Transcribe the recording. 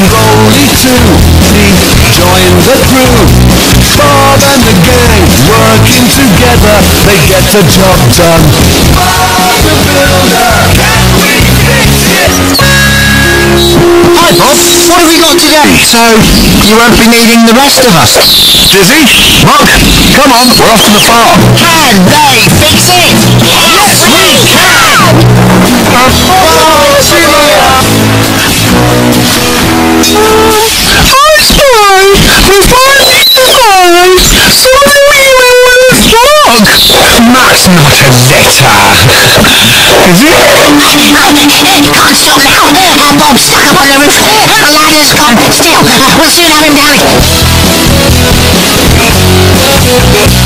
Rolly too, he joined the crew. Bob and the gang working together, they get the job done. Bob the Builder, can we fix it? Hi Bob, what have we got today? So, you won't be needing the rest of us. Dizzy? Mark, come on, we're off to the farm. Can they fix it? Yes, we can! See you later. Hi Spy! We finally arrived! So we will vlog! That's not a letter. Is it? Can't stop now! Bob's stuck up on the roof! The ladder's gone still! We'll soon have him down!